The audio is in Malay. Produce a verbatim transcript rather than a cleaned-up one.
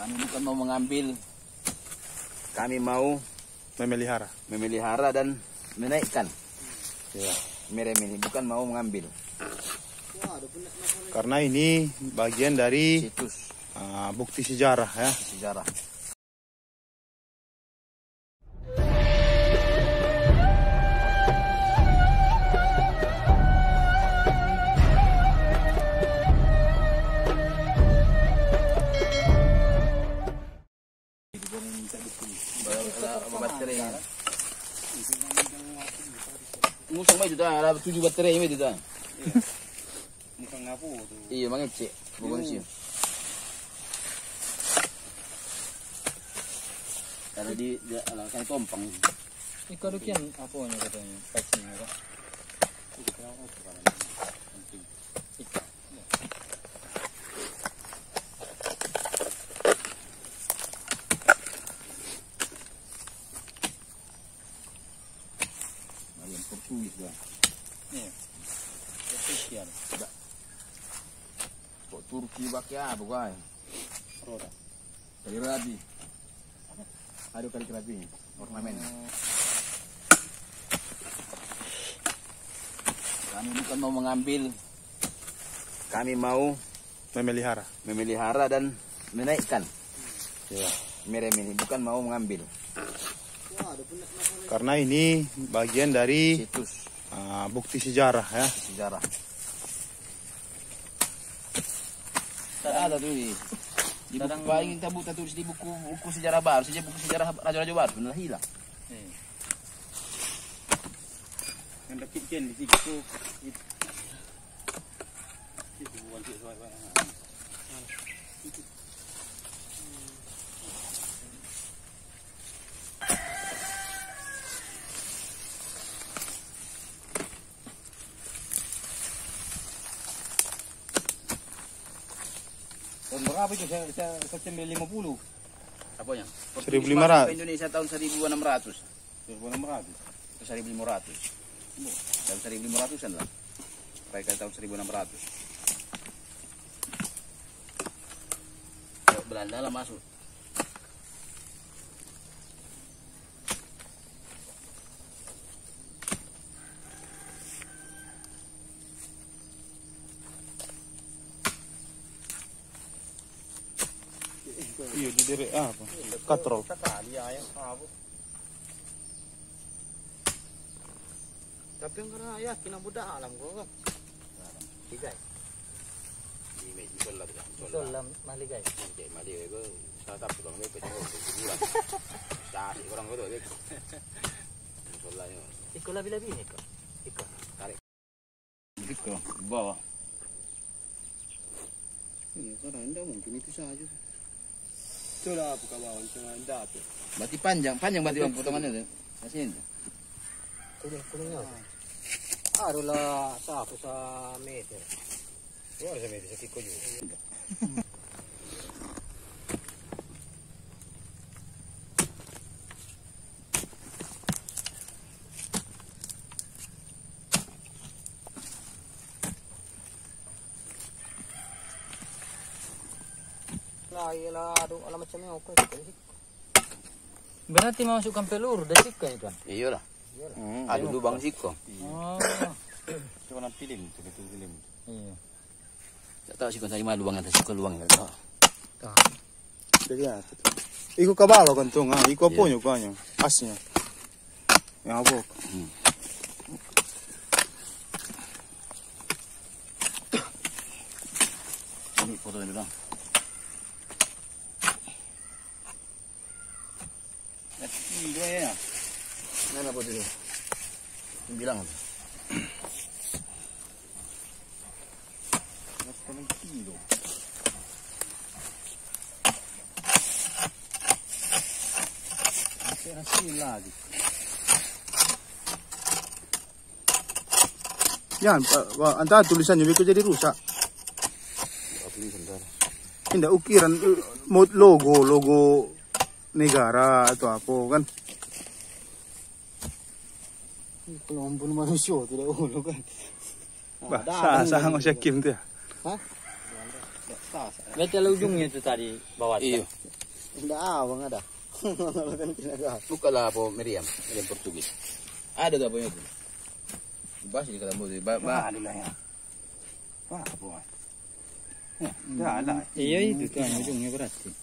Kami bukan mau mengambil, kami mau memelihara, memelihara dan menaikkan. Ya, merem ini bukan mau mengambil. Karena ini bagian dari Situs uh, bukti sejarah ya. sejarah. Baterai. Musang mai itu ada tujuh baterai ini itu. Musang ngapu tuh. Iya, mangecek, bukan sih. Karena di dia alasan tompang. Ikaw kian apa nya katanya? Paksnya apa? Ayam Portugis dah. Iya. Spesial. Kok Turki pakai apa guys? Roda. Kali rabi. Ada kali rabi. Ornamen. Kami bukan mau mengambil, kami mau Memelihara. memelihara dan menaikkan. Ya, merem ini bukan mau mengambil. Karena ini bagian dari Situs uh, bukti sejarah ya. sejarah. Tak ada tuh di di buku paling kita buka tulis di buku buku sejarah baru, saja buku sejarah raja-raja baru benar hilang. Yang dekat di situ itu wajib sesuai. Tahun berapa itu? Saya saya September lima puluh. Apanya? seribu lima ratus. Indonesia tahun seribu enam ratus. seribu enam ratus. seribu lima ratus. Tahun seribu lima ratusan lah. Mereka tahun seribu enam ratus. Belanda lah masuk. Iya di diri apa? Katrol. Sekali ayam apa? Tapi karena ya kena budak alam gua kan. Tiga. Ini betul lah tidak. Solam mali guys. Oke, mali itu salah satu orang itu bulan. Cari orang itu itu. Betul lah itu. Iko labi-labi ni kok. Iko. Tarik. Iko bawah. Iya, karena anda mungkin itu saja. Itulah buka bawah dengan anda tu. Berarti panjang, panjang berarti bang potongannya tu. Kasih ini. Kuning kuningnya. Adulah satu sa meter. Wah, sa meter sa kiko juga. Lah, aduh, alam macamnya apa sih? Berarti masukkan peluru dan sika itu kan? Iya lah. Hmm, ada lubang siko. Oh. Coba nak film, coba tu film. Iya. Tak tahu siko dari mana lubang atas siko lubang tak tahu. Tak. Jadi ya. Iku kabalo kan tuh, ah, iku apa nyo kanyo? Asnya. Yang apa? Hmm. Ini foto ini dong. Ini dua ya. Mana foto itu? Bilang apa? Sekarang kilo. Masih hasil lagi. Yan, antara tulisannya bisa jadi rusak. Tidak ukiran logo, logo negara atau apa kan? Kelompok manusia tidak ulu kan? Bah, sah sah masih kim tu ya? Hah? Betul ujungnya itu tadi bawah. Iya. Tidak awang ada. Bukalah po Meriam, Meriam Portugis. Ada tuh apa itu? Bahas di kata bodoh, ba ba. Ada lah ya. Wah, boy. Ya, ada lah. Iya itu kan ujungnya berarti.